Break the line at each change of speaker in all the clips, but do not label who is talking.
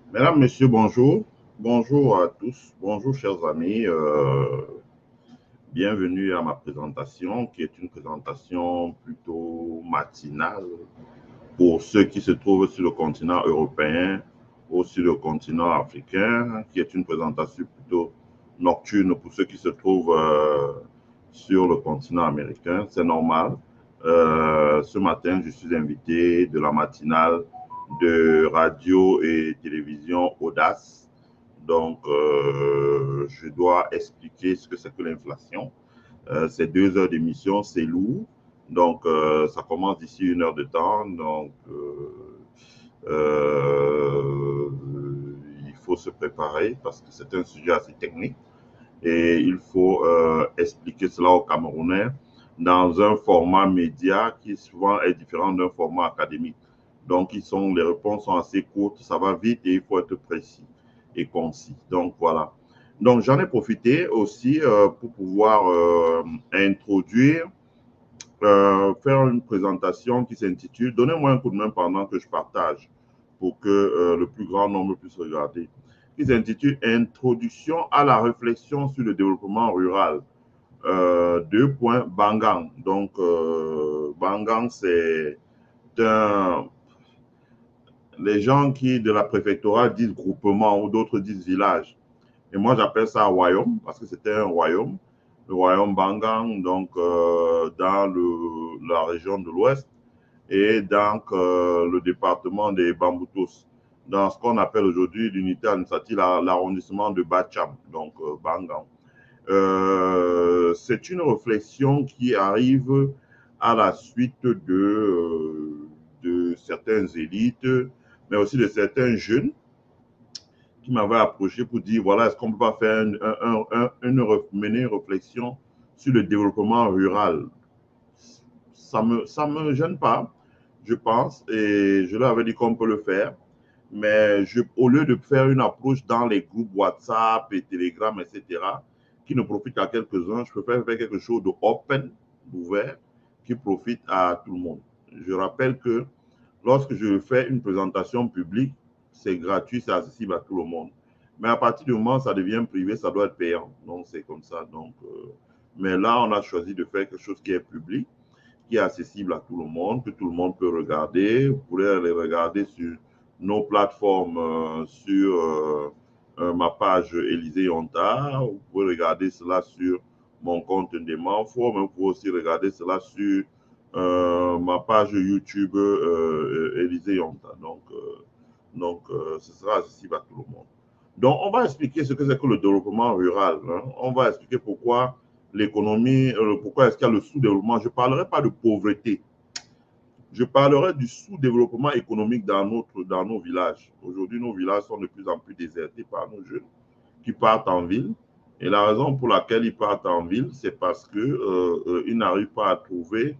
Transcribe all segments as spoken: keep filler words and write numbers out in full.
Mesdames, Messieurs, bonjour. Bonjour à tous. Bonjour, chers amis. Euh, bienvenue à ma présentation, qui est une présentation plutôt matinale pour ceux qui se trouvent sur le continent européen ou sur le continent africain, qui est une présentation plutôt nocturne pour ceux qui se trouvent euh, sur le continent américain. C'est normal. Euh, ce matin, je suis invité de la matinale de radio et télévision Audace. Donc, euh, je dois expliquer ce que c'est que l'inflation. Euh, c'est deux heures d'émission, c'est lourd. Donc, euh, ça commence d'ici une heure de temps. Donc, euh, euh, il faut se préparer parce que c'est un sujet assez technique et il faut euh, expliquer cela aux Camerounais dans un format média qui souvent est différent d'un format académique. Donc, ils sont, les réponses sont assez courtes, ça va vite et il faut être précis et concis. Donc, voilà. Donc, j'en ai profité aussi euh, pour pouvoir euh, introduire, euh, faire une présentation qui s'intitule Donnez-moi un coup de main pendant que je partage pour que euh, le plus grand nombre puisse regarder. Qui s'intitule Introduction à la réflexion sur le développement rural. Euh, deux points Bangang. Donc, euh, Bangang, c'est un. Les gens qui de la préfectorat disent groupement ou d'autres disent village. Et moi, j'appelle ça un royaume parce que c'était un royaume, le royaume Bangang, donc euh, dans le, la région de l'Ouest et dans euh, le département des Bamboutos, dans ce qu'on appelle aujourd'hui l'unité administrative, l'arrondissement de Bacham, donc euh, Bangang. Euh, c'est une réflexion qui arrive à la suite de, euh, de certaines élites, mais aussi de certains jeunes qui m'avait approché pour dire voilà, est-ce qu'on ne peut pas faire un, un, un, une, mener une réflexion sur le développement rural. Ça ne me, ça me gêne pas, je pense, et je leur avais dit qu'on peut le faire. Mais je, au lieu de faire une approche dans les groupes WhatsApp et Telegram, et cetera, qui ne profitent à quelques-uns, je préfère faire quelque chose de open, d'ouvert, qui profite à tout le monde. Je rappelle que lorsque je fais une présentation publique, c'est gratuit, c'est accessible à tout le monde. Mais à partir du moment où ça devient privé, ça doit être payant. Donc, c'est comme ça. Donc, euh, mais là, on a choisi de faire quelque chose qui est public, qui est accessible à tout le monde, que tout le monde peut regarder. Vous pourrez les regarder sur nos plateformes, euh, sur euh, euh, ma page Élisée Honta. Vous pouvez regarder cela sur mon compte Ndemanfo, mais vous pouvez aussi regarder cela sur euh, ma page YouTube euh, Élisée Yonta. Donc, euh, donc euh, ce sera accessible à tout le monde. Donc, on va expliquer ce que c'est que le développement rural. Hein. On va expliquer pourquoi l'économie, euh, pourquoi est-ce qu'il y a le sous-développement. Je ne parlerai pas de pauvreté. Je parlerai du sous-développement économique dans, notre, dans nos villages. Aujourd'hui, nos villages sont de plus en plus désertés par nos jeunes qui partent en ville. Et la raison pour laquelle ils partent en ville, c'est parce qu'ils euh, euh, n'arrivent pas à trouver,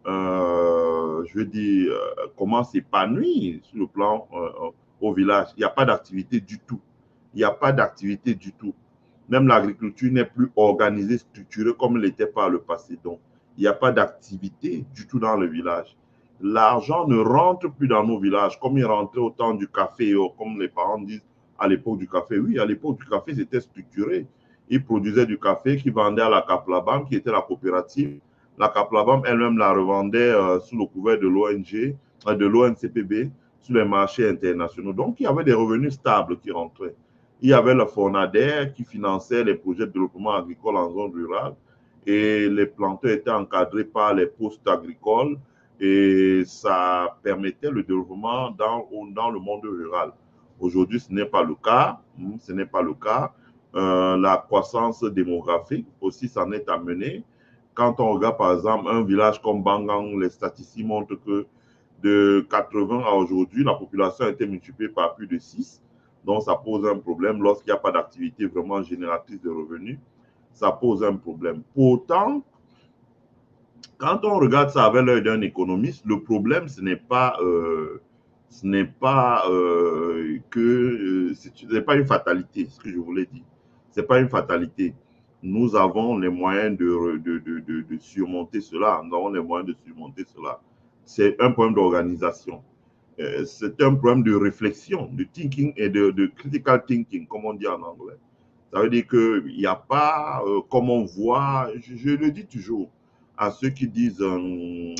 euh, je veux dire, euh, comment s'épanouir sur le plan euh, au village. Il n'y a pas d'activité du tout. Il n'y a pas d'activité du tout. Même l'agriculture n'est plus organisée, structurée comme elle l'était par le passé. Donc, il n'y a pas d'activité du tout dans le village. L'argent ne rentre plus dans nos villages comme il rentrait au temps du café, comme les parents disent à l'époque du café. Oui, à l'époque du café, c'était structuré. Ils produisaient du café qu'ils vendaient à la Kaplabam, qui était la coopérative. La Kaplabam elle-même la revendait euh, sous le couvert de l'O N G, euh, de l'O N C P B, sur les marchés internationaux. Donc, il y avait des revenus stables qui rentraient. Il y avait le Fonader qui finançait les projets de développement agricole en zone rurale et les planteurs étaient encadrés par les postes agricoles et ça permettait le développement dans, dans le monde rural. Aujourd'hui, ce n'est pas le cas. Ce n'est pas le cas. Euh, la croissance démographique aussi s'en est amenée. Quand on regarde par exemple un village comme Bangang, les statistiques montrent que de quatre-vingts à aujourd'hui, la population a été multipliée par plus de six. Donc, ça pose un problème lorsqu'il n'y a pas d'activité vraiment génératrice de revenus. Ça pose un problème. Pourtant, quand on regarde ça avec l'œil d'un économiste, le problème, ce n'est pas, euh, ce n'est pas euh, que euh, ce n'est pas une fatalité, ce que je voulais dire. Ce n'est pas une fatalité. Nous avons les moyens de, de, de, de, de surmonter cela. Nous avons les moyens de surmonter cela. C'est un problème d'organisation. euh, c'est un problème de réflexion, de thinking et de, de critical thinking, comme on dit en anglais. Ça veut dire qu'il n'y a pas, euh, comme on voit, je, je, le dis toujours à ceux qui disent euh,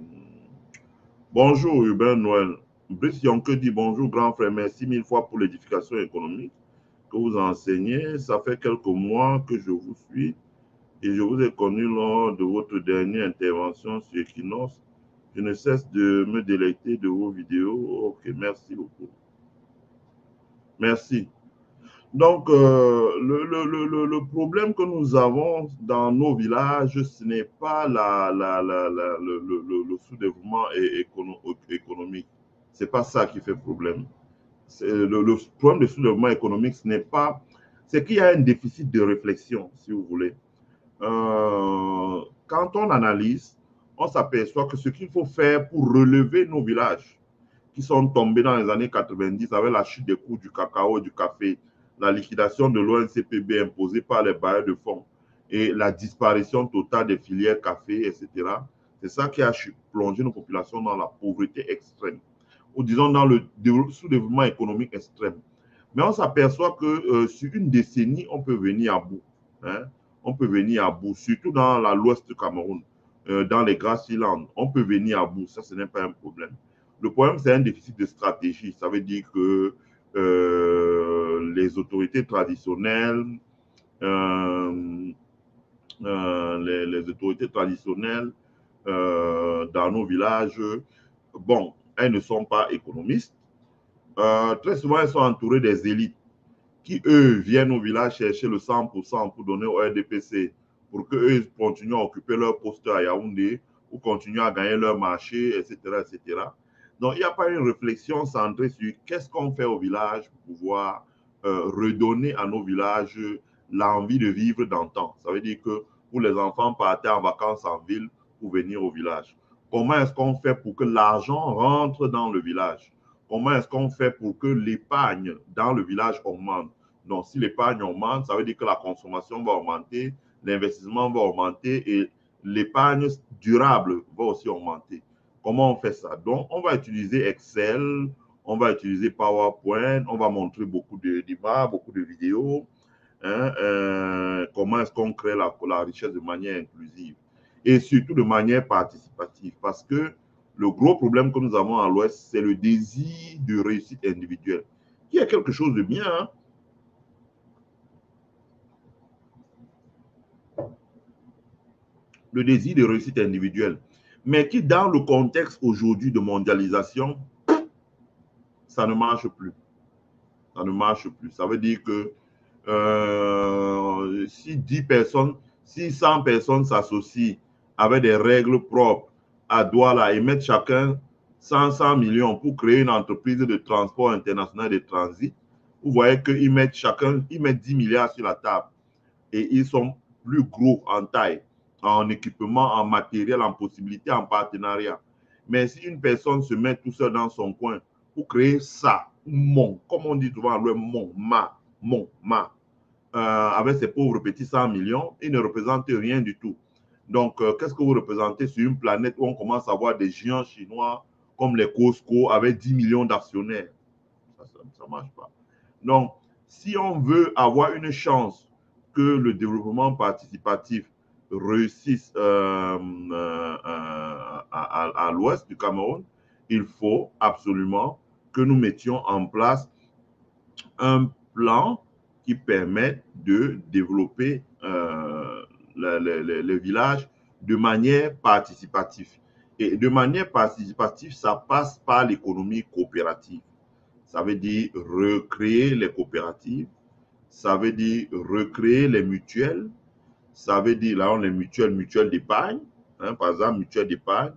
bonjour Hubert Noël. Brice Yonke dit bonjour grand frère, merci mille fois pour l'édification économique que vous enseignez. Ça fait quelques mois que je vous suis et je vous ai connu lors de votre dernière intervention sur Equinox. Je ne cesse de me délecter de vos vidéos. Ok, merci beaucoup. Merci. Donc, euh, le, le, le, le problème que nous avons dans nos villages, ce n'est pas la, la, la, la, le, le, le sous-développement économique. Ce n'est pas ça qui fait problème. Le, le problème de sous-développement économique, ce n'est pas... C'est qu'il y a un déficit de réflexion, si vous voulez. Euh, quand on analyse, on s'aperçoit que ce qu'il faut faire pour relever nos villages qui sont tombés dans les années quatre-vingt-dix avec la chute des cours du cacao et du café, la liquidation de l'O N C P B imposée par les bailleurs de fonds et la disparition totale des filières café, et cetera. C'est ça qui a plongé nos populations dans la pauvreté extrême, ou disons dans le sous-développement économique extrême. Mais on s'aperçoit que euh, sur une décennie, on peut venir à bout. Hein? On peut venir à bout, surtout dans l'ouest du Cameroun, euh, dans les Grasslands. On peut venir à bout, ça, ce n'est pas un problème. Le problème, c'est un déficit de stratégie. Ça veut dire que euh, les autorités traditionnelles, euh, euh, les, les, autorités traditionnelles euh, dans nos villages, bon, elles ne sont pas économistes. Euh, très souvent, elles sont entourées des élites qui, eux, viennent au village chercher le cent pour cent pour donner au R D P C pour qu'eux continuent à occuper leur poste à Yaoundé ou continuent à gagner leur marché, et cetera, et cetera. Donc, il n'y a pas une réflexion centrée sur qu'est-ce qu'on fait au village pour pouvoir euh, redonner à nos villages l'envie de vivre d'antan. Ça veut dire que pour les enfants partaient en vacances en ville pour venir au village. Comment est-ce qu'on fait pour que l'argent rentre dans le village? Comment est-ce qu'on fait pour que l'épargne dans le village augmente? Donc, si l'épargne augmente, ça veut dire que la consommation va augmenter, l'investissement va augmenter et l'épargne durable va aussi augmenter. Comment on fait ça? Donc, on va utiliser Excel, on va utiliser PowerPoint, on va montrer beaucoup d'images, beaucoup de vidéos. Hein, euh, comment est-ce qu'on crée la, la richesse de manière inclusive et surtout de manière participative, parce que le gros problème que nous avons à l'Ouest, c'est le désir de réussite individuelle, qui est quelque chose de bien. Hein? Le désir de réussite individuelle, mais qui, dans le contexte aujourd'hui de mondialisation, ça ne marche plus. Ça ne marche plus. Ça veut dire que euh, si dix personnes, si cent personnes s'associent avec des règles propres à Douala et mettent chacun cent millions pour créer une entreprise de transport international de transit, vous voyez qu'ils mettent chacun, ils mettent dix milliards sur la table et ils sont plus gros en taille, en équipement, en matériel, en possibilité, en partenariat. Mais si une personne se met tout seul dans son coin pour créer ça, mon, comme on dit souvent, le mon, ma, mon, ma, euh, avec ses pauvres petits cent millions, il ne représente rien du tout. Donc, euh, qu'est-ce que vous représentez sur une planète où on commence à voir des géants chinois comme les Costco avec dix millions d'actionnaires? Ça ne marche pas. Donc, si on veut avoir une chance que le développement participatif réussisse euh, euh, à, à, à l'ouest du Cameroun, il faut absolument que nous mettions en place un plan qui permette de développer euh, les, les, les villages de manière participative. Et de manière participative, ça passe par l'économie coopérative. Ça veut dire recréer les coopératives, ça veut dire recréer les mutuelles, ça veut dire, là, on est mutuelles, mutuelles d'épargne, hein, par exemple, mutuelles d'épargne,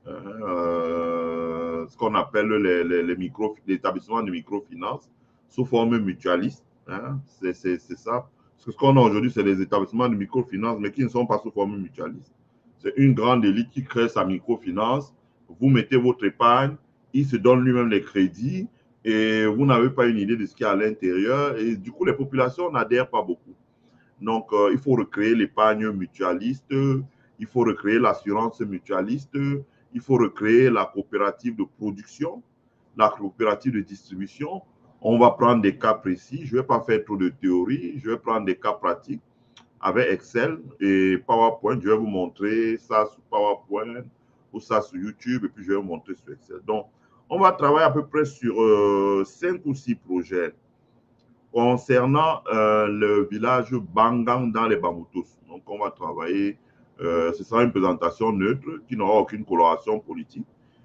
euh, ce qu'on appelle les, les, les, micro, les établissements de microfinance sous forme mutualiste. Hein, c'est ça. Ce qu'on a aujourd'hui, c'est les établissements de microfinance, mais qui ne sont pas sous forme mutualiste. C'est une grande élite qui crée sa microfinance. Vous mettez votre épargne, il se donne lui-même les crédits et vous n'avez pas une idée de ce qu'il y a à l'intérieur. Et du coup, les populations n'adhèrent pas beaucoup. Donc, euh, il faut recréer l'épargne mutualiste, il faut recréer l'assurance mutualiste, il faut recréer la coopérative de production. la coopérative de distribution, on va prendre des cas précis. Je ne vais pas faire trop de théorie, je vais prendre des cas pratiques avec Excel et PowerPoint. Je vais vous montrer ça sur PowerPoint ou ça sur YouTube et puis je vais vous montrer sur Excel. Donc, on va travailler à peu près sur euh, cinq ou six projets concernant euh, le village Bangang dans les Bamoutos. Donc, on va travailler, euh, ce sera une présentation neutre qui n'aura aucune coloration politique.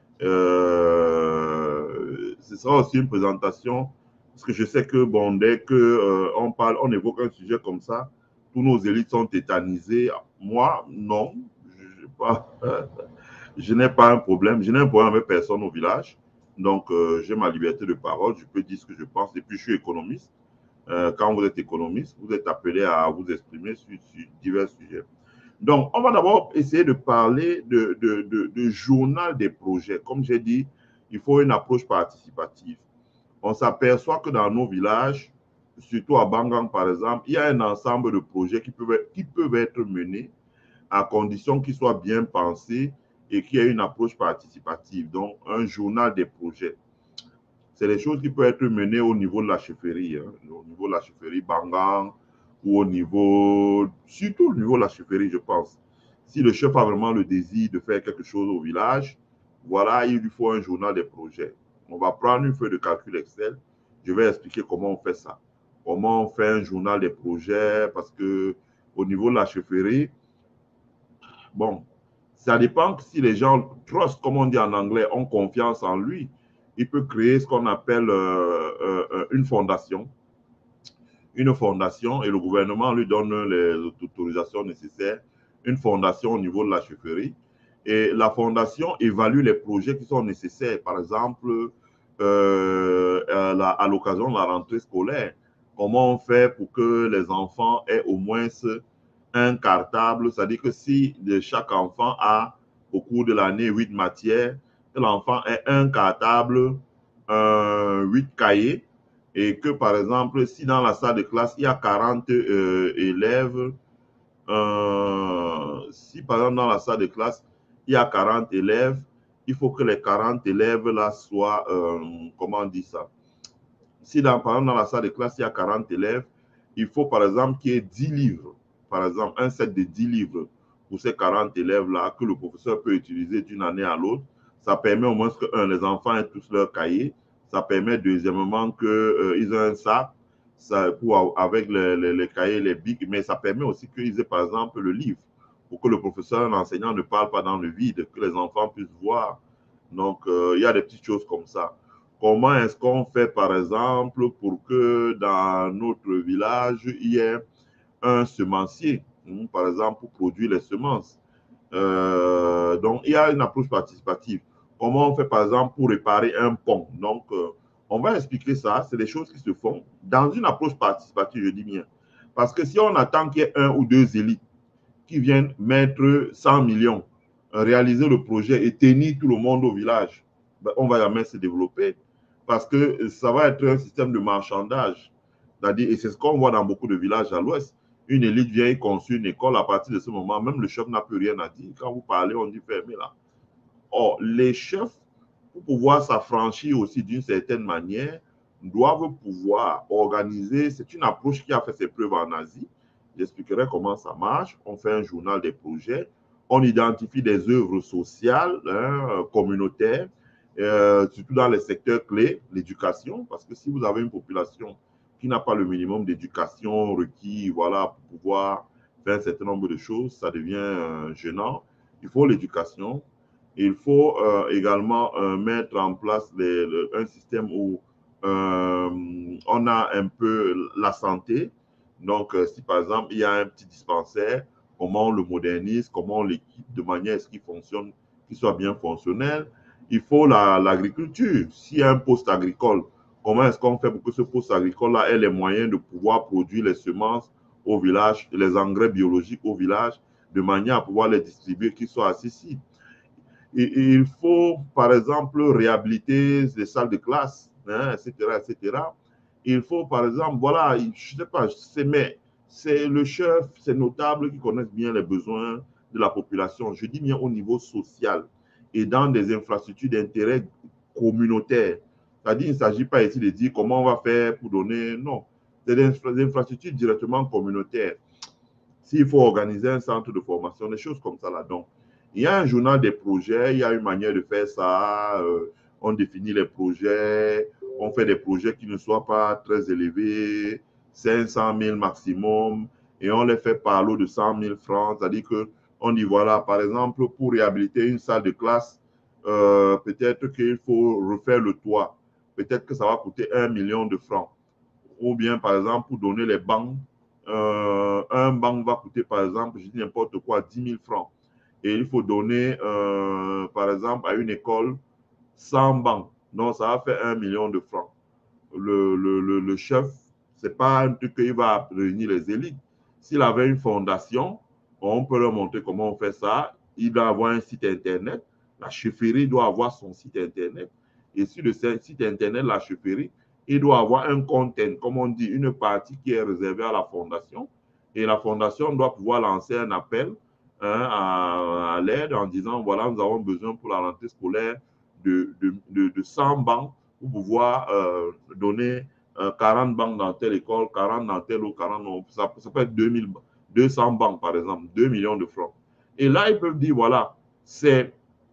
Euh, ce sera aussi une présentation, parce que je sais que bon, dès qu'on euh, parle, on évoque un sujet comme ça, tous nos élites sont tétanisées. Moi, non, je, pas, je n'ai pas un problème. Je n'ai un problème avec personne au village. Donc, euh, j'ai ma liberté de parole. Je peux dire ce que je pense. Et puis, je suis économiste. Euh, quand vous êtes économiste, vous êtes appelé à vous exprimer sur, sur divers sujets. Donc, on va d'abord essayer de parler de, de, de, de journal des projets. Comme j'ai dit, il faut une approche participative. On s'aperçoit que dans nos villages, surtout à Bangang par exemple, il y a un ensemble de projets qui peuvent, qui peuvent être menés à condition qu'ils soient bien pensés et qu'il y ait une approche participative. Donc, un journal des projets. C'est des choses qui peuvent être menées au niveau de la chefferie, hein, au niveau de la chefferie Bangang, ou au niveau, surtout au niveau de la chefferie, je pense. Si le chef a vraiment le désir de faire quelque chose au village, voilà, il lui faut un journal des projets. On va prendre une feuille de calcul Excel. Je vais expliquer comment on fait ça. Comment on fait un journal des projets, parce que au niveau de la chefferie, bon, ça dépend si les gens trust, comme on dit en anglais, ont confiance en lui. Il peut créer ce qu'on appelle euh, euh, une fondation une fondation et le gouvernement lui donne les autorisations nécessaires, une fondation au niveau de la chefferie. Et la fondation évalue les projets qui sont nécessaires. Par exemple, euh, à, la, à l'occasion de la rentrée scolaire, comment on fait pour que les enfants aient au moins un cartable, c'est-à-dire que si chaque enfant a au cours de l'année huit matières, que l'enfant ait un cartable, euh, huit cahiers, et que, par exemple, si dans la salle de classe, il y a quarante euh, élèves, euh, si, par exemple, dans la salle de classe, il y a quarante élèves, il faut que les quarante élèves-là soient, euh, comment on dit ça? Si, dans, par exemple, dans la salle de classe, il y a quarante élèves, il faut, par exemple, qu'il y ait dix livres, par exemple, un set de dix livres pour ces quarante élèves-là que le professeur peut utiliser d'une année à l'autre. Ça permet au moins que, un, les enfants aient tous leurs cahiers. Ça permet, deuxièmement, qu'ils euh, aient un sac ça, pour, avec les, les, les cahiers, les bics, mais ça permet aussi qu'ils aient, par exemple, le livre pour que le professeur, l'enseignant ne parle pas dans le vide, que les enfants puissent voir. Donc, euh, il y a des petites choses comme ça. Comment est-ce qu'on fait, par exemple, pour que dans notre village, il y ait un semencier, par exemple, pour produire les semences. Euh, donc, il y a une approche participative. Comment on fait, par exemple, pour réparer un pont? Donc, euh, on va expliquer ça. C'est des choses qui se font dans une approche participative, je dis bien. Parce que si on attend qu'il y ait un ou deux élites qui viennent mettre cent millions, réaliser le projet et tenir tout le monde au village, ben, on ne va jamais se développer parce que ça va être un système de marchandage. C'est-à-dire, et c'est ce qu'on voit dans beaucoup de villages à l'ouest. Une élite vient y construire une école, à partir de ce moment, même le chef n'a plus rien à dire. Quand vous parlez, on dit fermez là. Or, les chefs, pour pouvoir s'affranchir aussi d'une certaine manière, doivent pouvoir organiser. C'est une approche qui a fait ses preuves en Asie. J'expliquerai comment ça marche. On fait un journal des projets. On identifie des œuvres sociales, hein, communautaires, euh, surtout dans les secteurs clés, l'éducation, parce que si vous avez une population qui n'a pas le minimum d'éducation requis, voilà, pour pouvoir faire un certain nombre de choses, ça devient euh, gênant. Il faut l'éducation. Il faut euh, également euh, mettre en place les, le, un système où euh, on a un peu la santé. Donc, euh, si par exemple, il y a un petit dispensaire, comment on le modernise, comment on l'équipe de manière à ce qu'il fonctionne, qu'il soit bien fonctionnel. Il faut l'agriculture. La, S'il y a un poste agricole, comment est-ce qu'on fait pour que ce poste agricole-là ait les moyens de pouvoir produire les semences au village, les engrais biologiques au village, de manière à pouvoir les distribuer, qu'ils soient accessibles. Et, et il faut, par exemple, réhabiliter les salles de classe, hein, et cetera, et cetera. Il faut, par exemple, voilà, je ne sais pas, mais c'est le chef, c'est notable qui connaissent bien les besoins de la population. Je dis bien au niveau social et dans des infrastructures d'intérêt communautaire. C'est-à-dire, il ne s'agit pas ici de dire comment on va faire pour donner, non. C'est des infrastructures directement communautaires. S'il faut organiser un centre de formation, des choses comme ça là. Donc, il y a un journal des projets, il y a une manière de faire ça. Euh, on définit les projets, on fait des projets qui ne soient pas très élevés, cinq cent mille maximum, et on les fait par lot de cent mille francs. C'est-à-dire qu'on dit, voilà, par exemple, pour réhabiliter une salle de classe, euh, peut-être qu'il faut refaire le toit. Peut-être que ça va coûter un million de francs. Ou bien, par exemple, pour donner les bancs, euh, un banc va coûter, par exemple, je dis n'importe quoi, dix mille francs. Et il faut donner, euh, par exemple, à une école cent bancs. Donc, ça va faire un million de francs. Le, le, le, le chef, ce n'est pas un truc qu'il va réunir les élites. S'il avait une fondation, on peut leur montrer comment on fait ça. Il doit avoir un site Internet. La chefferie doit avoir son site Internet. Et sur le site Internet, la chefferie, il doit avoir un content, comme on dit, une partie qui est réservée à la fondation. Et la fondation doit pouvoir lancer un appel hein, à, à l'aide en disant, voilà, nous avons besoin pour la rentrée scolaire de, de, de, de cent bancs pour pouvoir euh, donner euh, quarante bancs dans telle école, quarante dans telle ou quarante, ça, ça peut être deux mille, deux cents bancs par exemple, deux millions de francs. Et là, ils peuvent dire, voilà, c'est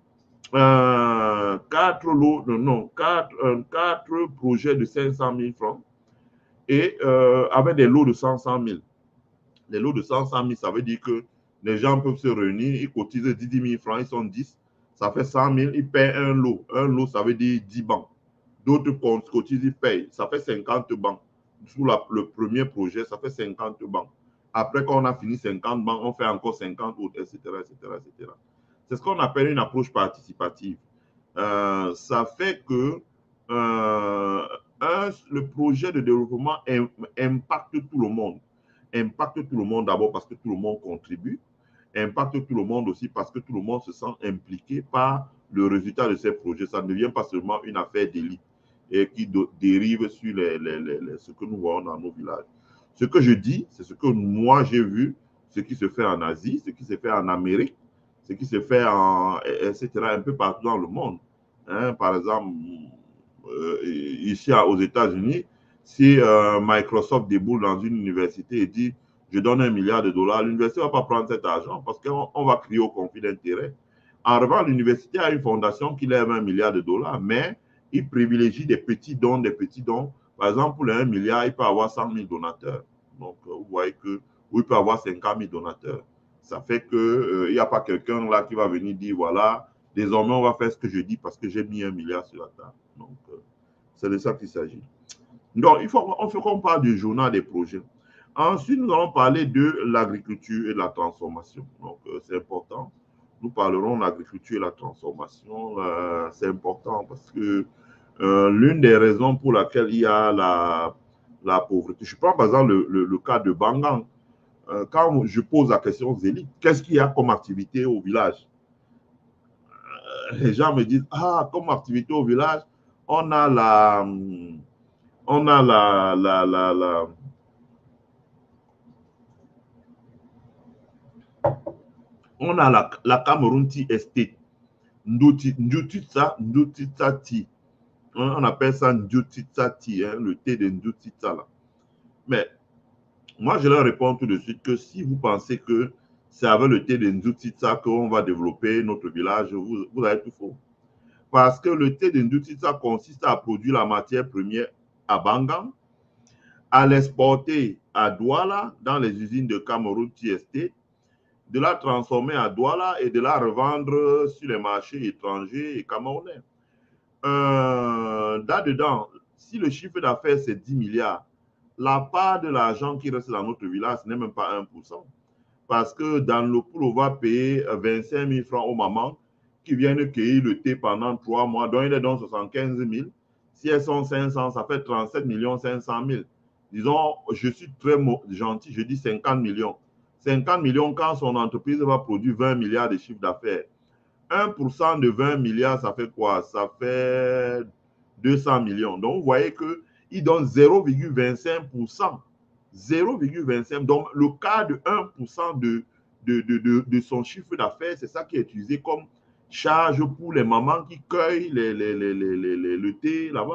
euh, quatre lots, non, quatre, euh, quatre projets de cinq cent mille francs et euh, avec des lots de cent, cent mille. Les lots de cent, cent mille, ça veut dire que les gens peuvent se réunir, ils cotisent dix mille francs, ils sont dix, ça fait cent mille, ils paient un lot. Un lot, ça veut dire dix bancs. D'autres cotisent, ils payent, ça fait cinquante bancs. Sous la, le premier projet, ça fait cinquante bancs. Après, quand on a fini cinquante bancs, on fait encore cinquante autres, et cetera, et cetera, et cetera. C'est ce qu'on appelle une approche participative. Euh, ça fait que euh, un, le projet de développement impacte tout le monde. Impacte tout le monde d'abord parce que tout le monde contribue. Impacte tout le monde aussi parce que tout le monde se sent impliqué par le résultat de ces projets. Ça ne devient pas seulement une affaire d'élite et qui dérive sur les, les, les, les, ce que nous voyons dans nos villages. Ce que je dis, c'est ce que moi j'ai vu, ce qui se fait en Asie, ce qui se fait en Amérique, ce qui se fait en, et cetera, un peu partout dans le monde. Hein, par exemple, euh, ici aux États-Unis, si euh, Microsoft déboule dans une université et dit je donne un milliard de dollars, l'université ne va pas prendre cet argent parce qu'on va crier au conflit d'intérêts. En revanche, l'université a une fondation qui lève un milliard de dollars, mais il privilégie des petits dons, des petits dons. Par exemple, pour les un milliard, il peut avoir cent mille donateurs. Donc, vous voyez que, ou il peut avoir cinquante mille donateurs. Ça fait qu'il euh, n'y a pas quelqu'un là qui va venir dire, voilà, désormais, on va faire ce que je dis parce que j'ai mis un milliard sur la table. Donc, euh, c'est de ça qu'il s'agit. Donc, il faut, il faut qu'on parle du journal des projets. Ensuite, nous allons parler de l'agriculture et de la transformation. Donc, euh, c'est important. Nous parlerons de l'agriculture et de la transformation. Euh, c'est important parce que euh, l'une des raisons pour laquelle il y a la, la pauvreté, je prends par exemple le, le, le cas de Bangang. Euh, quand je pose la question aux élites, qu'est-ce qu'il y a comme activité au village? euh, Les gens me disent, ah, comme activité au village, on a la... On a la... la, la, la on a la, la Cameroun Tea Estate. Ndutitsa, Ndutitsa Tea. On appelle ça Ndutitsa Tea, hein, le thé de Ndutitsa là. Mais moi, je leur réponds tout de suite que si vous pensez que c'est avec le thé de Ndutitsa qu'on va développer notre village, vous, vous avez tout faux. Parce que le thé de Ndutitsa consiste à produire la matière première à Bangang, à l'exporter à Douala dans les usines de Cameroun Tea Estate, de la transformer à Douala et de la revendre sur les marchés étrangers et camerounais. Euh, Là-dedans, si le chiffre d'affaires c'est dix milliards, la part de l'argent qui reste dans notre village, ce n'est même pas un pour cent. Parce que dans le pool, on va payer vingt-cinq mille francs aux mamans qui viennent cueillir le thé pendant trois mois, dont il est donc soixante-quinze mille. Si elles sont cinq cents, ça fait trente-sept millions cinq cent mille. Disons, je suis très gentil, je dis cinquante millions. cinquante millions quand son entreprise va produire vingt milliards de chiffre d'affaires. un pour cent de vingt milliards, ça fait quoi? Ça fait deux cents millions. Donc, vous voyez qu'il donne zéro virgule vingt-cinq pour cent. zéro virgule vingt-cinq. Donc, le cas de un pour cent de, de, de, de, de son chiffre d'affaires, c'est ça qui est utilisé comme charge pour les mamans qui cueillent les, les, les, les, les, le thé là-bas.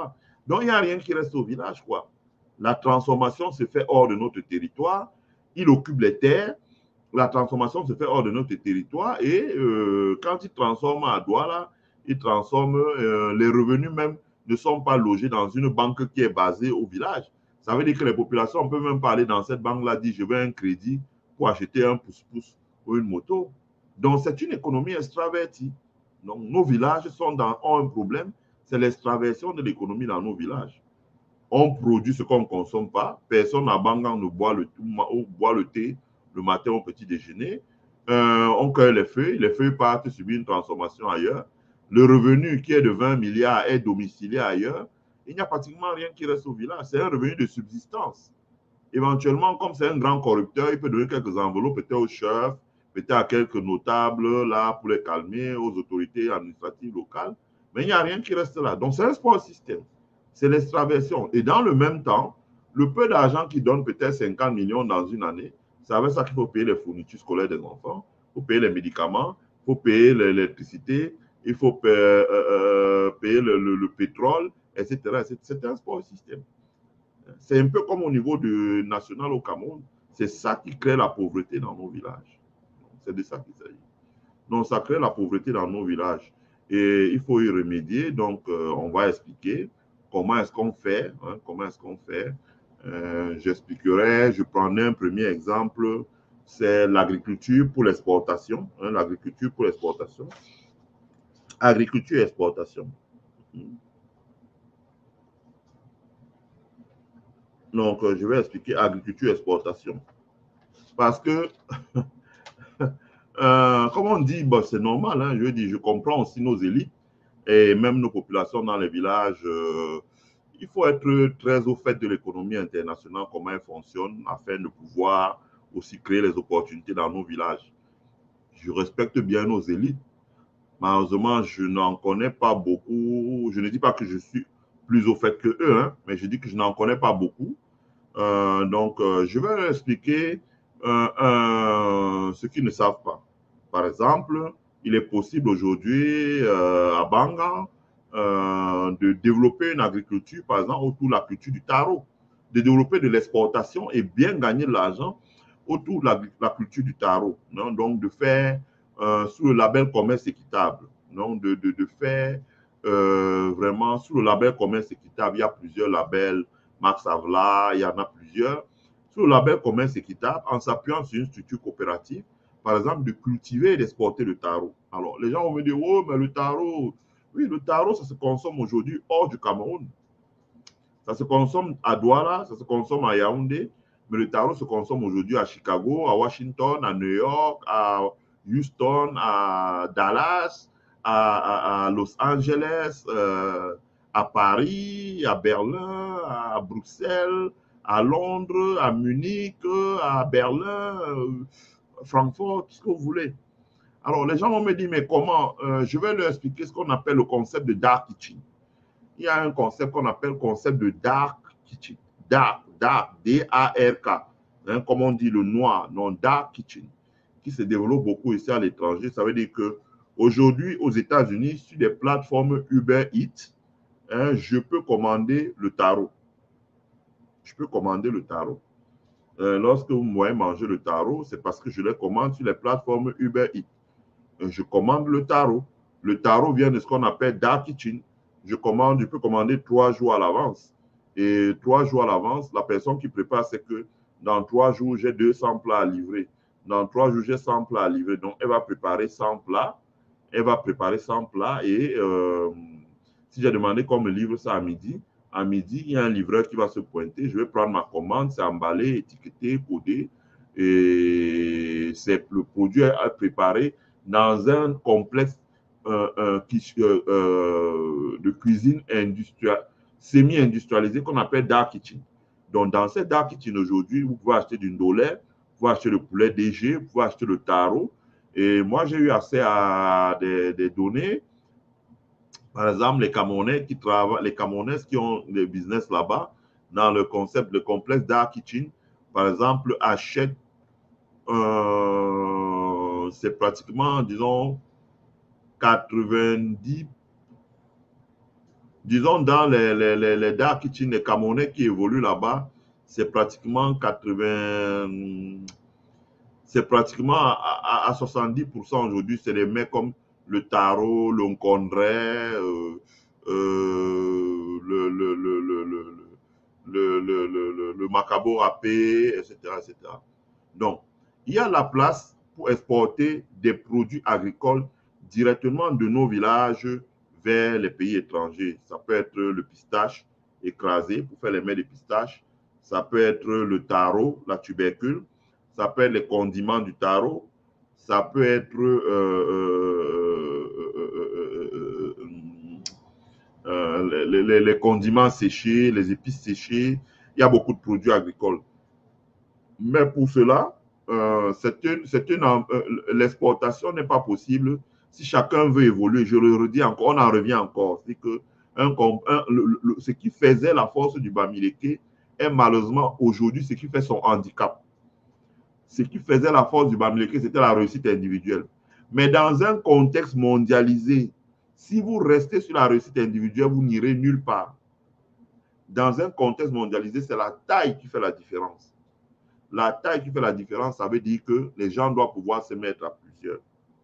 Donc, il n'y a rien qui reste au village, quoi. La transformation se fait hors de notre territoire. Il occupe les terres. La transformation se fait hors de notre territoire. Et euh, quand il transforme à Douala, il transforme, euh, les revenus même ne sont pas logés dans une banque qui est basée au village. Ça veut dire que les populations, on peut même pas aller dans cette banque-là, dire je veux un crédit pour acheter un pouce-pouce ou une moto. Donc, c'est une économie extravertie. Donc, nos villages sont dans, ont un problème, c'est l'extraversion de l'économie dans nos villages. On produit ce qu'on ne consomme pas. Personne à Bangang ne boit le, boit le thé le matin au petit déjeuner. Euh, on cueille les feuilles. Les feuilles partent subir une transformation ailleurs. Le revenu qui est de vingt milliards est domicilié ailleurs. Il n'y a pratiquement rien qui reste au village. C'est un revenu de subsistance. Éventuellement, comme c'est un grand corrupteur, il peut donner quelques enveloppes peut-être au chef, peut-être à quelques notables là pour les calmer, aux autorités administratives locales. Mais il n'y a rien qui reste là. Donc, c'est un sport système. C'est l'extraversion. Et dans le même temps, le peu d'argent qui donne peut-être cinquante millions dans une année, c'est avec ça qu'il faut payer les fournitures scolaires des enfants, il faut payer les médicaments, il faut payer l'électricité, il faut payer, euh, euh, payer le, le, le pétrole, et cetera. C'est un sport système. C'est un peu comme au niveau de national au Cameroun. C'est ça qui crée la pauvreté dans nos villages. C'est de ça qu'il s'agit. Donc, ça crée la pauvreté dans nos villages. Et il faut y remédier. Donc, euh, on va expliquer comment est-ce qu'on fait. Hein, comment est-ce qu'on fait. Euh, J'expliquerai, je prendrai un premier exemple, c'est l'agriculture pour l'exportation. Hein, l'agriculture pour l'exportation. Agriculture et exportation. Donc, euh, je vais expliquer agriculture et exportation. Parce que Euh, comme on dit, bon, c'est normal, hein, je dis, je comprends aussi nos élites et même nos populations dans les villages. Euh, il faut être très au fait de l'économie internationale, comment elle fonctionne, afin de pouvoir aussi créer les opportunités dans nos villages. Je respecte bien nos élites. Malheureusement, je n'en connais pas beaucoup. Je ne dis pas que je suis plus au fait que eux, hein, mais je dis que je n'en connais pas beaucoup. Euh, donc, euh, je vais leur expliquer euh, euh, ce qu'ils ne savent pas. Par exemple, il est possible aujourd'hui euh, à Banga euh, de développer une agriculture, par exemple, autour de la culture du taro, de développer de l'exportation et bien gagner de l'argent autour de la, la, culture du taro. Non? Donc, de faire euh, sous le label commerce équitable, non? de, de, de faire euh, vraiment sous le label commerce équitable. Il y a plusieurs labels. Max Havla, il y en a plusieurs, sous le label commerce équitable, en s'appuyant sur une structure coopérative, par exemple, de cultiver et d'exporter le taro. Alors, les gens vont me dire, oh, mais le taro, oui, le taro, ça se consomme aujourd'hui hors du Cameroun. Ça se consomme à Douala, ça se consomme à Yaoundé, mais le taro se consomme aujourd'hui à Chicago, à Washington, à New York, à Houston, à Dallas, à, à, à Los Angeles, euh, à Paris, à Berlin, à Bruxelles, à Londres, à Munich, à Berlin, euh, Francfort, tout ce que vous voulez. Alors, les gens vont me dire, mais comment euh, Je vais leur expliquer ce qu'on appelle le concept de dark kitchen. Il y a un concept qu'on appelle le concept de dark kitchen. Dark, dark, D A R K. Hein, comme on dit le noir, non, dark kitchen, qui se développe beaucoup ici à l'étranger. Ça veut dire que aujourd'hui, aux États-Unis, sur des plateformes Uber Eats, hein, je peux commander le taro. Je peux commander le taro. Euh, lorsque vous me voyez manger le taro, c'est parce que je les commande sur les plateformes Uber Eats. Euh, je commande le taro. Le taro vient de ce qu'on appelle dark kitchen. Je commande, je peux commander trois jours à l'avance. Et trois jours à l'avance, la personne qui prépare, c'est que dans trois jours, j'ai deux cents plats à livrer. Dans trois jours, j'ai cent plats à livrer. Donc, elle va préparer cent plats. Elle va préparer cent plats. Et euh, si j'ai demandé qu'on me livre ça à midi, à midi, il y a un livreur qui va se pointer. Je vais prendre ma commande, c'est emballé, étiqueté, codé. Et c'est le produit à préparer dans un complexe euh, euh, euh, de cuisine semi-industrialisée qu'on appelle dark kitchen. Donc, dans cette dark kitchen aujourd'hui, vous pouvez acheter du ndolé, vous pouvez acheter le poulet D G, vous pouvez acheter le taro. Et moi, j'ai eu accès à des, des données. Par exemple, les Camerounais qui travaillent, les Camerounaises qui ont des business là-bas, dans le concept de complexe dark kitchen, par exemple, achètent, euh, c'est pratiquement, disons, quatre-vingt-dix, disons, dans les, les, les, les dark kitchen, les Camerounais qui évoluent là-bas, c'est pratiquement quatre-vingts, c'est pratiquement à, à, à soixante-dix pour cent aujourd'hui, c'est des mets comme le taro, le nkondré, euh, euh, le, le, le, le, le, le, le, le, le, le macabo râpé, et cetera, et cetera. Donc, il y a la place pour exporter des produits agricoles directement de nos villages vers les pays étrangers. Ça peut être le pistache écrasé pour faire les mets de pistache. Ça peut être le taro, la tubercule. Ça peut être les condiments du taro. Ça peut être euh, euh, euh, euh, euh, les, les, les condiments séchés, les épices séchées. Il y a beaucoup de produits agricoles. Mais pour cela, euh, c'est une, c'est une, euh, l'exportation n'est pas possible si chacun veut évoluer. Je le redis encore, on en revient encore. C'est que un, un, le, le, ce qui faisait la force du Bamileke est malheureusement aujourd'hui ce qui fait son handicap. Ce qui faisait la force du Bamileke, c'était la réussite individuelle. Mais dans un contexte mondialisé, si vous restez sur la réussite individuelle, vous n'irez nulle part. Dans un contexte mondialisé, c'est la taille qui fait la différence. La taille qui fait la différence, ça veut dire que les gens doivent pouvoir se mettre à plusieurs.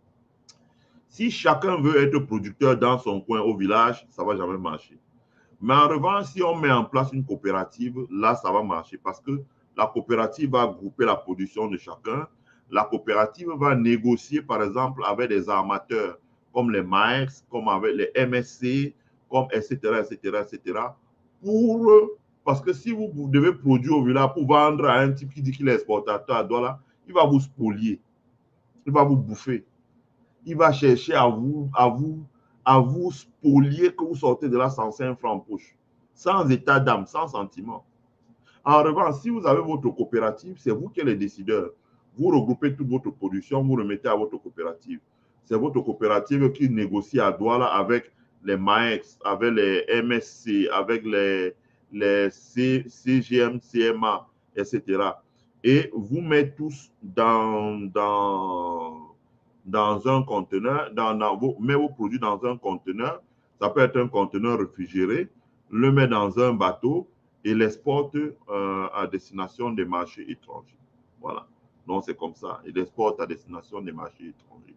Si chacun veut être producteur dans son coin au village, ça ne va jamais marcher. Mais en revanche, si on met en place une coopérative, là, ça va marcher parce que la coopérative va grouper la production de chacun. La coopérative va négocier, par exemple, avec des armateurs comme les M A E X, comme avec les M S C, comme et cetera, et cetera, et cetera, pour, parce que si vous, vous devez produire au village pour vendre à un type qui dit qu'il est exportateur à Douala, il va vous spolier, il va vous bouffer, il va chercher à vous, à vous, à vous spolier que vous sortez de là sans cinq francs en poche, sans état d'âme, sans sentiment. En revanche, si vous avez votre coopérative, c'est vous qui êtes les décideurs. Vous regroupez toute votre production, vous remettez à votre coopérative. C'est votre coopérative qui négocie à Douala avec les M A E X, avec les M S C, avec les, les C, CGM, C M A, et cetera. Et vous mettez tous dans, dans, dans un conteneur, dans, dans vos, mettez vos produits dans un conteneur. Ça peut être un conteneur réfrigéré, le met dans un bateau et l'exporte euh, à destination des marchés étrangers. Voilà. Donc, c'est comme ça. Il exporte à destination des marchés étrangers.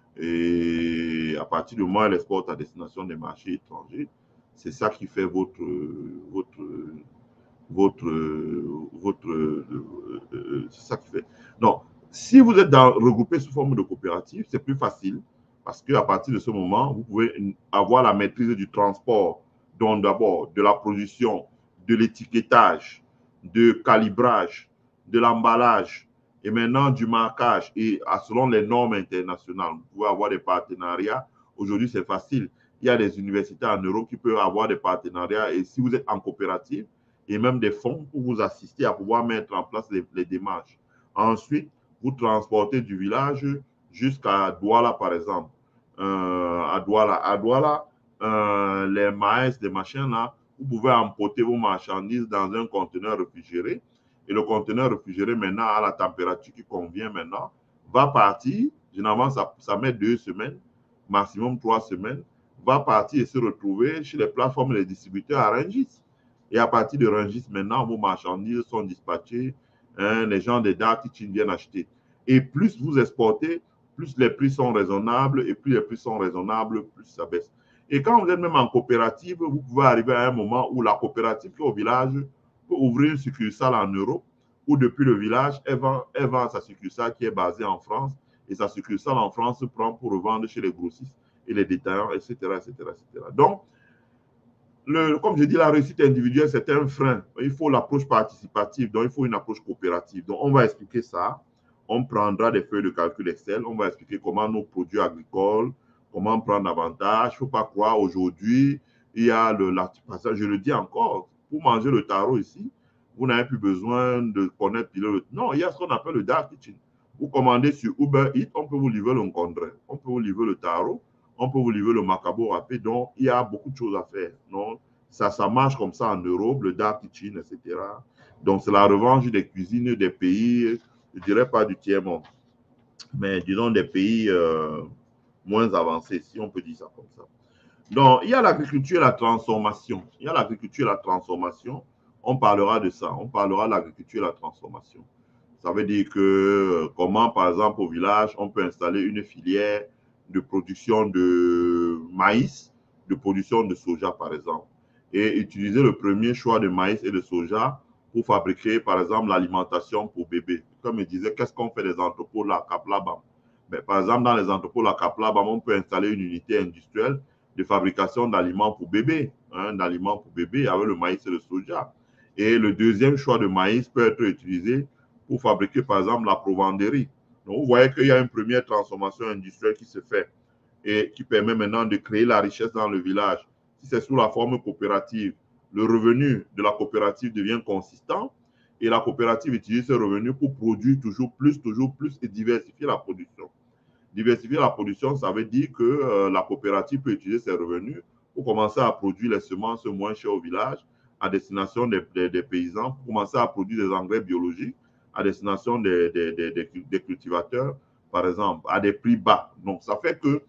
Et à partir du moment où il exporte à destination des marchés étrangers, c'est ça qui fait votre, votre, votre, votre, euh, c'est ça qui fait. Donc, si vous êtes dans, regroupé sous forme de coopérative, c'est plus facile parce qu'à partir de ce moment, vous pouvez avoir la maîtrise du transport, donc d'abord de la production, de l'étiquetage, de calibrage, de l'emballage et maintenant du marquage et selon les normes internationales. Vous pouvez avoir des partenariats. Aujourd'hui, c'est facile. Il y a des universités en Europe qui peuvent avoir des partenariats et si vous êtes en coopérative, et même des fonds pour vous assister à pouvoir mettre en place les, les démarches. Ensuite, vous transportez du village jusqu'à Douala, par exemple. Euh, à Douala, à Douala euh, les maïs, des machins là, vous pouvez emporter vos marchandises dans un conteneur réfrigéré. Et le conteneur réfrigéré, maintenant, à la température qui convient maintenant, va partir. Généralement, ça, ça met deux semaines, maximum trois semaines, va partir et se retrouver chez les plateformes et les distributeurs à Rungis. Et à partir de Rungis, maintenant, vos marchandises sont dispatchées. Hein, les gens des dark kitchen viennent acheter. Et plus vous exportez, plus les prix sont raisonnables. Et plus les prix sont raisonnables, plus ça baisse. Et quand vous êtes même en coopérative, vous pouvez arriver à un moment où la coopérative qui est au village peut ouvrir une succursale en Europe, ou depuis le village, elle vend, elle vend sa succursale qui est basée en France. Et sa succursale en France se prend pour revendre chez les grossistes et les détaillants, et cetera, et cetera, et cetera. Donc, Le, comme je dis, la réussite individuelle, c'est un frein. Il faut l'approche participative, donc il faut une approche coopérative. Donc, on va expliquer ça. On prendra des feuilles de calcul Excel. On va expliquer comment nos produits agricoles, comment prendre avantage. Il ne faut pas croire aujourd'hui, il y a le l'artificiel. Je le dis encore, pour manger le taro ici, vous n'avez plus besoin de connaître le. Non, il y a ce qu'on appelle le dark kitchen. Vous commandez sur Uber Eats, on peut vous livrer le nkondré, on peut vous livrer le taro. On peut vous livrer le macabo râpé, donc il y a beaucoup de choses à faire. Donc, ça, ça marche comme ça en Europe, le dark kitchen, et cetera. Donc, c'est la revanche des cuisines des pays, je ne dirais pas du tiers-monde, mais disons des pays euh, moins avancés, si on peut dire ça comme ça. Donc, il y a l'agriculture et la transformation. Il y a l'agriculture et la transformation. On parlera de ça. On parlera de l'agriculture et la transformation. Ça veut dire que euh, comment, par exemple, au village, on peut installer une filière de production de maïs, de production de soja, par exemple, et utiliser le premier choix de maïs et de soja pour fabriquer, par exemple, l'alimentation pour bébés. Comme je disais, qu'est-ce qu'on fait des entrepôts là, Kaplabam? Mais, par exemple, dans les entrepôts là, Kaplabam, on peut installer une unité industrielle de fabrication d'aliments pour bébés, hein, d'aliments pour bébés avec le maïs et le soja. Et le deuxième choix de maïs peut être utilisé pour fabriquer, par exemple, la provanderie. Donc, vous voyez qu'il y a une première transformation industrielle qui se fait et qui permet maintenant de créer la richesse dans le village. Si c'est sous la forme coopérative, le revenu de la coopérative devient consistant et la coopérative utilise ce revenu pour produire toujours plus, toujours plus et diversifier la production. Diversifier la production, ça veut dire que euh, la coopérative peut utiliser ses revenus pour commencer à produire les semences moins chères au village à destination des, des, des paysans, pour commencer à produire des engrais biologiques à destination des, des, des, des cultivateurs, par exemple, à des prix bas. Donc, ça fait que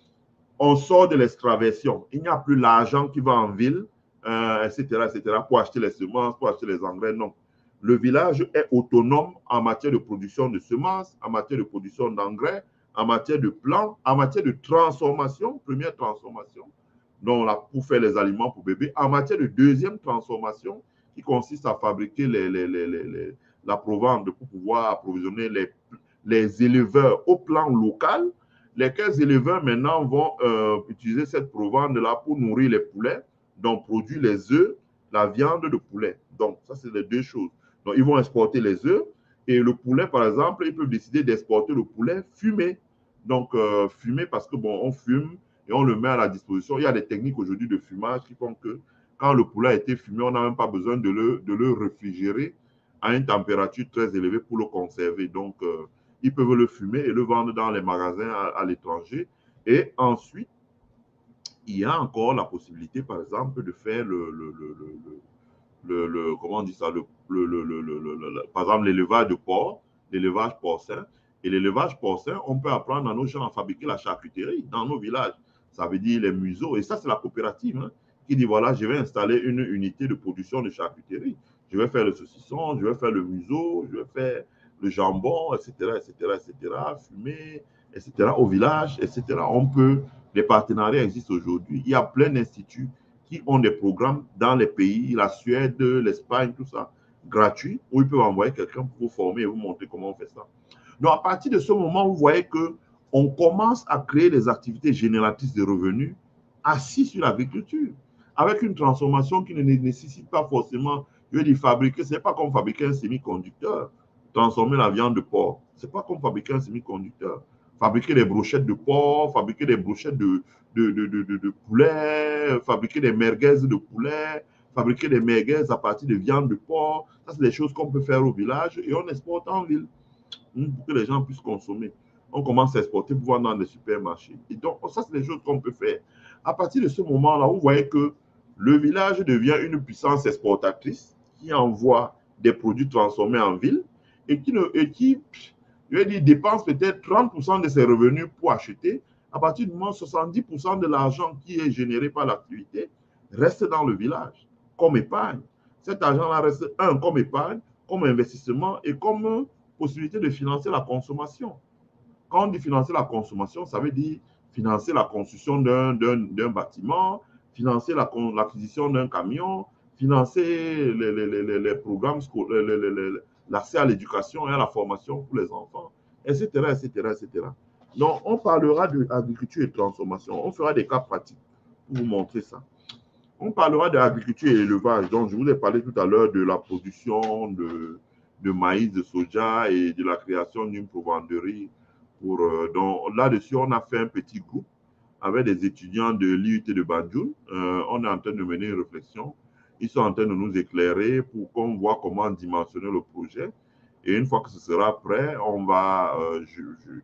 on sort de l'extraversion. Il n'y a plus l'argent qui va en ville, euh, et cetera, et cetera, pour acheter les semences, pour acheter les engrais. Non. Le village est autonome en matière de production de semences, en matière de production d'engrais, en matière de plants, en matière de transformation, première transformation, donc là, pour faire les aliments pour bébés, en matière de deuxième transformation, qui consiste à fabriquer les, les, les, les, la provende pour pouvoir approvisionner les, les éleveurs au plan local, lesquels éleveurs maintenant vont euh, utiliser cette provende-là pour nourrir les poulets, donc produire les œufs, la viande de poulet. Donc, ça, c'est les deux choses. Donc, ils vont exporter les œufs et le poulet, par exemple, ils peuvent décider d'exporter le poulet fumé. Donc, euh, fumé parce que, bon, on fume et on le met à la disposition. Il y a des techniques aujourd'hui de fumage qui font que quand le poulet a été fumé, on n'a même pas besoin de le, de le réfrigérer à une température très élevée pour le conserver. Donc, euh, ils peuvent le fumer et le vendre dans les magasins à, à l'étranger. Et ensuite, il y a encore la possibilité, par exemple, de faire le, le, le, le, le, le comment on dit ça, le, le, le, le, le, le, par exemple, l'élevage de porc, l'élevage porcin. Et l'élevage porcin, on peut apprendre à nos gens à fabriquer la charcuterie dans nos villages. Ça veut dire les museaux. Et ça, c'est la coopérative hein, qui dit, voilà, je vais installer une unité de production de charcuterie. Je vais faire le saucisson, je vais faire le museau, je vais faire le jambon, et cetera, et cetera, et cetera, fumer, et cetera, au village, et cetera. On peut, les partenariats existent aujourd'hui. Il y a plein d'instituts qui ont des programmes dans les pays, la Suède, l'Espagne, tout ça, gratuits, où ils peuvent envoyer quelqu'un pour vous former et vous montrer comment on fait ça. Donc, à partir de ce moment, vous voyez qu'on commence à créer des activités génératrices de revenus assis sur l'agriculture, avec une transformation qui ne nécessite pas forcément, je veux dire, fabriquer, ce n'est pas comme fabriquer un semi-conducteur, transformer la viande de porc, ce n'est pas comme fabriquer un semi-conducteur. Fabriquer des brochettes de porc, fabriquer des brochettes de, de, de, de, de, de poulet, fabriquer des merguez de poulet, fabriquer des merguez à partir de viande de porc. Ça, c'est des choses qu'on peut faire au village et on exporte en ville pour que les gens puissent consommer. On commence à exporter pour vendre dans les supermarchés. Et donc, ça, c'est des choses qu'on peut faire. À partir de ce moment-là, vous voyez que le village devient une puissance exportatrice qui envoie des produits transformés en ville et qui, ne, et qui je vais dire, dépense peut-être trente pour cent de ses revenus pour acheter. À partir du moment où soixante-dix pour cent de l'argent qui est généré par l'activité reste dans le village comme épargne. Cet argent-là reste, un, comme épargne, comme investissement et comme possibilité de financer la consommation. Quand on dit financer la consommation, ça veut dire financer la construction d'un bâtiment, financer l'acquisition d'un camion, financer les, les, les, les programmes, l'accès à l'éducation et à la formation pour les enfants, et cetera, et cetera, et cetera. Donc, on parlera d'agriculture et de transformation. On fera des cas pratiques pour vous montrer ça. On parlera d'agriculture et d'élevage. Donc, je vous ai parlé tout à l'heure de la production de, de maïs, de soja et de la création d'une provanderie. Pour, euh, donc, là-dessus, on a fait un petit groupe avec des étudiants de l'I U T de Banjul. Euh, on est en train de mener une réflexion. Ils sont en train de nous éclairer pour qu'on voit comment dimensionner le projet. Et une fois que ce sera prêt, on va, euh, je, je,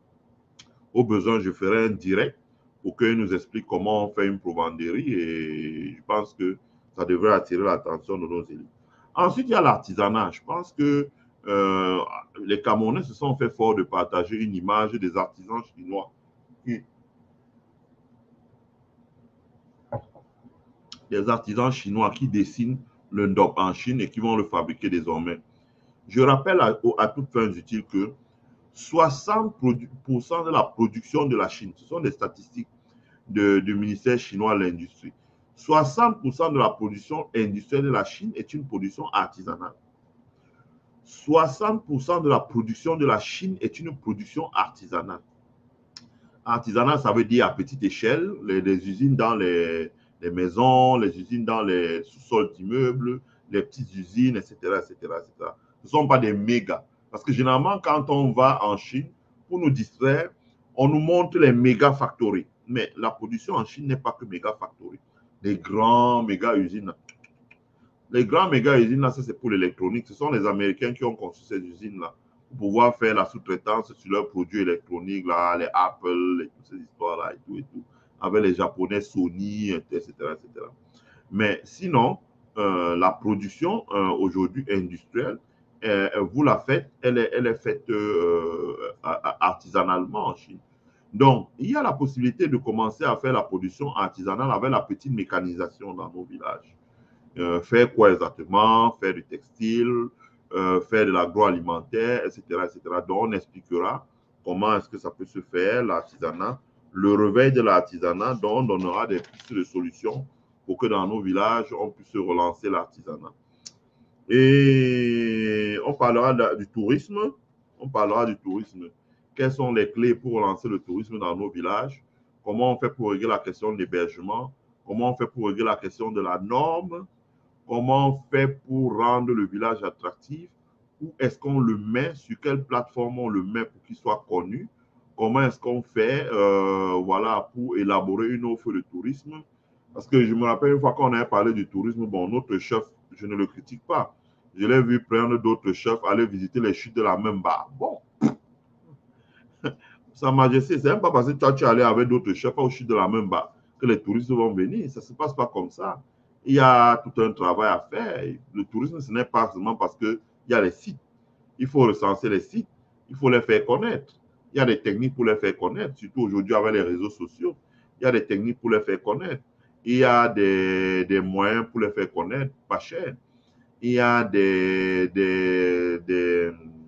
au besoin, je ferai un direct pour qu'ils nous expliquent comment on fait une provanderie et je pense que ça devrait attirer l'attention de nos élus. Ensuite, il y a l'artisanat. Je pense que euh, les Camerounais se sont fait fort de partager une image des artisans chinois qui, des artisans chinois qui dessinent le ndop en Chine et qui vont le fabriquer désormais. Je rappelle à, à toutes fins utiles que soixante pour cent de la production de la Chine, ce sont des statistiques de, du ministère chinois de l'industrie, soixante pour cent de la production industrielle de la Chine est une production artisanale. soixante pour cent de la production de la Chine est une production artisanale. Artisanal, ça veut dire à petite échelle, les, les usines dans les, les maisons, les usines dans les sous-sols d'immeubles, les petites usines, et cetera, et cetera, et cetera. Ce ne sont pas des méga. Parce que généralement, quand on va en Chine, pour nous distraire, on nous montre les méga factories. Mais la production en Chine n'est pas que méga factories. Les grands méga usines. Les grands méga usines, là, ça c'est pour l'électronique. Ce sont les Américains qui ont conçu ces usines-là pour pouvoir faire la sous-traitance sur leurs produits électroniques, là, les Apple, et toutes ces histoires-là, et tout, et tout, avec les Japonais, Sony, et cetera, et cetera. Mais sinon, euh, la production euh, aujourd'hui industrielle, euh, vous la faites, elle est, elle est faite euh, artisanalement en Chine. Donc, il y a la possibilité de commencer à faire la production artisanale avec la petite mécanisation dans nos villages. Euh, faire quoi exactement? Faire du textile, euh, faire de l'agroalimentaire, et cetera, et cetera. Donc, on expliquera comment est-ce que ça peut se faire, l'artisanat, le réveil de l'artisanat, dont on donnera des pistes de solutions pour que dans nos villages, on puisse relancer l'artisanat. Et on parlera de, du tourisme. On parlera du tourisme. Quelles sont les clés pour relancer le tourisme dans nos villages? Comment on fait pour régler la question de l'hébergement? Comment on fait pour régler la question de la norme? Comment on fait pour rendre le village attractif? Où est-ce qu'on le met? Sur quelle plateforme on le met pour qu'il soit connu? Comment est-ce qu'on fait euh, voilà, pour élaborer une offre de tourisme? Parce que je me rappelle une fois qu'on avait parlé du tourisme, bon, notre chef, je ne le critique pas. Je l'ai vu prendre d'autres chefs aller visiter les chutes de la Memba. Bon. Sa Majesté, c'est même pas parce que toi, tu es allé avec d'autres chefs aux chutes de la Memba que les touristes vont venir. Ça ne se passe pas comme ça. Il y a tout un travail à faire. Le tourisme, ce n'est pas seulement parce qu'il y a les sites. Il faut recenser les sites. Il faut les faire connaître. Il y a des techniques pour les faire connaître, surtout aujourd'hui avec les réseaux sociaux. Il y a des techniques pour les faire connaître. Il y a des, des moyens pour les faire connaître, pas cher. Il y a des... des, des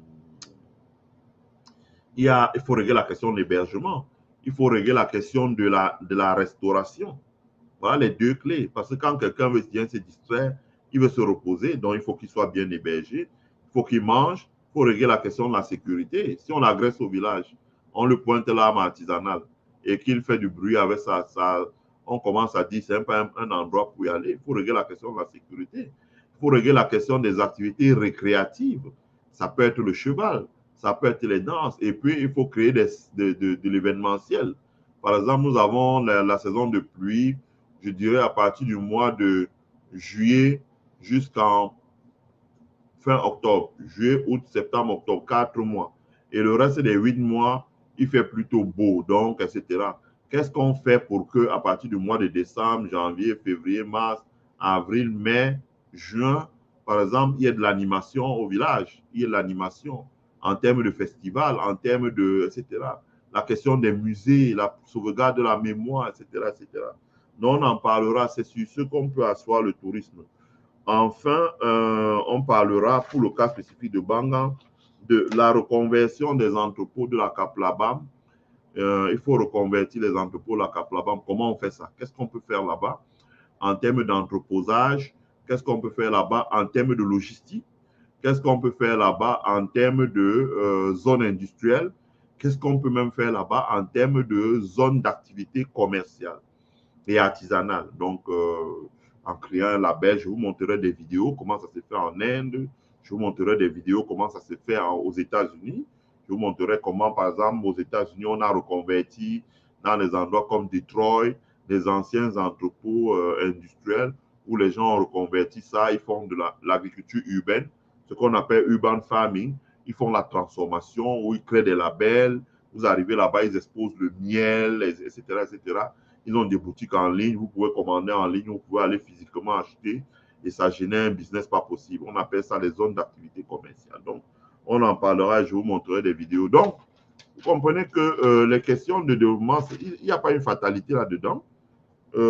il, y a, il faut régler la question de l'hébergement. Il faut régler la question de la, de la restauration. Voilà les deux clés. Parce que quand quelqu'un veut bien se distraire, il veut se reposer, donc il faut qu'il soit bien hébergé. Il faut qu'il mange. Il faut régler la question de la sécurité. Si on l'agresse au village, on le pointe l'arme artisanale et qu'il fait du bruit avec ça, ça on commence à dire que ce n'est pas un, un endroit pour y aller. Il faut régler la question de la sécurité. Il faut régler la question des activités récréatives. Ça peut être le cheval, ça peut être les danses. Et puis, il faut créer des, de, de, de l'événementiel. Par exemple, nous avons la, la saison de pluie, je dirais à partir du mois de juillet jusqu'en fin octobre. Juillet, août, septembre, octobre, quatre mois. Et le reste des huit mois, il fait plutôt beau, donc, et cetera. Qu'est-ce qu'on fait pour que, à partir du mois de décembre, janvier, février, mars, avril, mai, juin, par exemple, il y ait de l'animation au village, il y ait de l'animation en termes de festival, en termes de, et cetera. La question des musées, la sauvegarde de la mémoire, et cetera, et cetera. Donc, on en parlera, c'est sur ce qu'on peut asseoir le tourisme. Enfin, euh, on parlera, pour le cas spécifique de Bangan, de la reconversion des entrepôts de la Kaplabam. Euh, il faut reconvertir les entrepôts de la Kaplabam. Comment on fait ça? Qu'est-ce qu'on peut faire là-bas en termes d'entreposage? Qu'est-ce qu'on peut faire là-bas en termes de logistique? Qu'est-ce qu'on peut faire là-bas en termes de euh, zone industrielle? Qu'est-ce qu'on peut même faire là-bas en termes de zone d'activité commerciale et artisanale? Donc, euh, en créant un label, je vous montrerai des vidéos, comment ça se fait en Inde. Je vous montrerai des vidéos, comment ça se fait en, aux États-Unis. Je vous montrerai comment, par exemple, aux États-Unis, on a reconverti dans des endroits comme Detroit, des anciens entrepôts euh, industriels où les gens ont reconverti ça. Ils font de l'agriculture la, urbaine, ce qu'on appelle urban farming. Ils font la transformation, où ils créent des labels. Vous arrivez là-bas, ils exposent le miel, et cetera, et cetera. Ils ont des boutiques en ligne, vous pouvez commander en ligne, vous pouvez aller physiquement acheter et ça génère un business pas possible. On appelle ça les zones d'activité commerciale. Donc, on en parlera et je vous montrerai des vidéos. Donc, vous comprenez que euh, les questions de développement, il n'y a pas une fatalité là-dedans. Euh,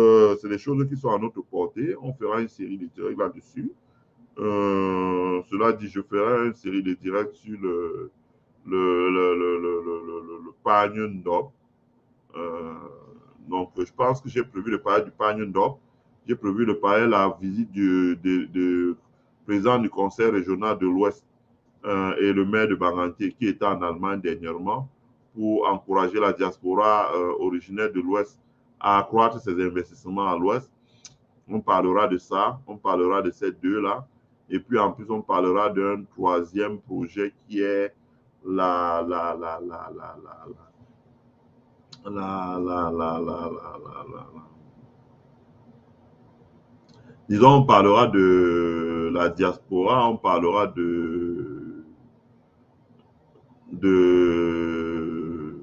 c'est des choses qui sont à notre portée. On fera une série de directs là-dessus. Euh, cela dit, je ferai une série de directs sur le, le, le, le, le, le, le, le Pagne Ndop. Euh, donc, je pense que j'ai prévu de parler du Pagne Ndop. J'ai prévu de parler de la visite du de, de président du conseil régional de l'Ouest euh, et le maire de Banganté qui était en Allemagne dernièrement pour encourager la diaspora euh, originaire de l'Ouest à accroître ses investissements à l'Ouest. On parlera de ça, on parlera de ces deux-là. Et puis en plus, on parlera d'un troisième projet qui est la, la, la, la, la, la, la, la, la, la, la, la, la, la. Disons, on parlera de la diaspora, on parlera de, de,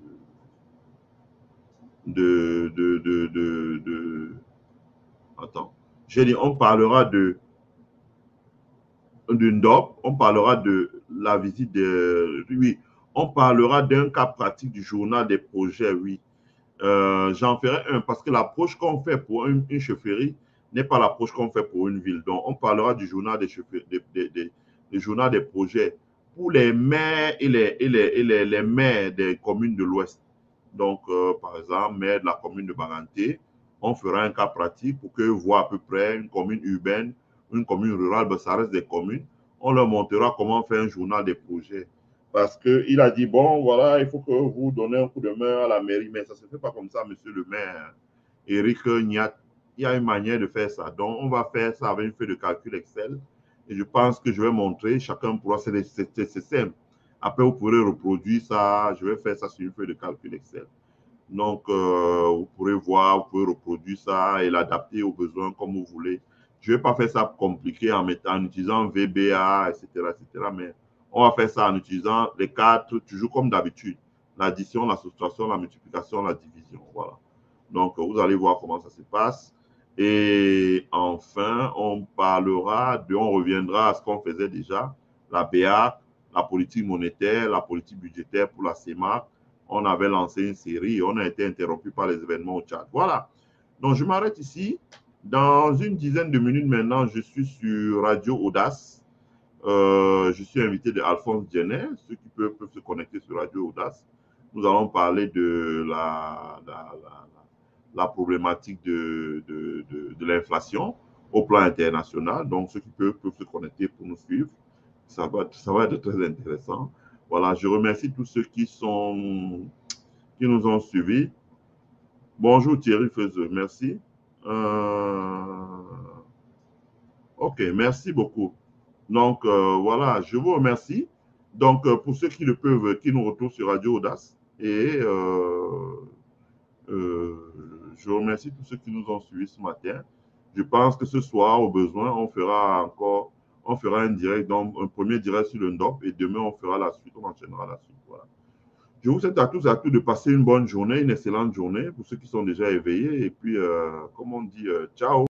de, de, de, de, de attends, j'ai dit, on parlera de d'une D O P, on parlera de la visite de, oui, on parlera d'un cas pratique du journal des projets, oui. Euh, J'en ferai un parce que l'approche qu'on fait pour une, une chefferie n'est pas l'approche qu'on fait pour une ville. Donc, on parlera du journal des, des, des, des, des journal des projets pour les maires et les, et les, et les, les maires des communes de l'Ouest. Donc, euh, par exemple, maire de la commune de Banganté, on fera un cas pratique pour que voient à peu près une commune urbaine, une commune rurale, ben, ça reste des communes. On leur montrera comment faire un journal des projets. Parce qu'il a dit, bon, voilà, il faut que vous donnez un coup de main à la mairie. Mais ça ne se fait pas comme ça, monsieur le maire. Éric Niat, il y a une manière de faire ça. Donc, on va faire ça avec une feuille de calcul Excel. Et je pense que je vais montrer, chacun pourra, c'est simple. Après, vous pourrez reproduire ça. Je vais faire ça sur une feuille de calcul Excel. Donc, euh, vous pourrez voir, vous pouvez reproduire ça et l'adapter aux besoins comme vous voulez. Je ne vais pas faire ça compliqué en, mettant, en utilisant V B A, et cetera, et cetera. Mais on va faire ça en utilisant les quatre, toujours comme d'habitude. L'addition, la soustraction, la multiplication, la division. Voilà. Donc, vous allez voir comment ça se passe. Et enfin, on parlera, de, on reviendra à ce qu'on faisait déjà, la B A, la politique monétaire, la politique budgétaire pour la C E M A C. On avait lancé une série et on a été interrompu par les événements au Tchad. Voilà. Donc, je m'arrête ici. Dans une dizaine de minutes maintenant, je suis sur Radio Audace. Euh, je suis invité de Alphonse Djenet. Ceux qui peuvent, peuvent se connecter sur Radio Audace. Nous allons parler de la, la, la, la problématique de, de, de, de l'inflation au plan international. Donc, ceux qui peuvent, peuvent se connecter pour nous suivre. Ça va, ça va être très intéressant. Voilà, je remercie tous ceux qui sont, qui nous ont suivis. Bonjour Thierry Feuzeux, merci. Euh... Ok, merci beaucoup. Donc, euh, voilà, je vous remercie. Donc, euh, pour ceux qui le peuvent, qui nous retrouvent sur Radio Audace. Et euh, euh, je remercie tous ceux qui nous ont suivis ce matin. Je pense que ce soir, au besoin, on fera encore, on fera un direct, donc un premier direct sur le N D O P et demain, on fera la suite, on enchaînera la suite. Voilà. Je vous souhaite à tous et à tous de passer une bonne journée, une excellente journée pour ceux qui sont déjà éveillés. Et puis, euh, comme on dit, euh, ciao.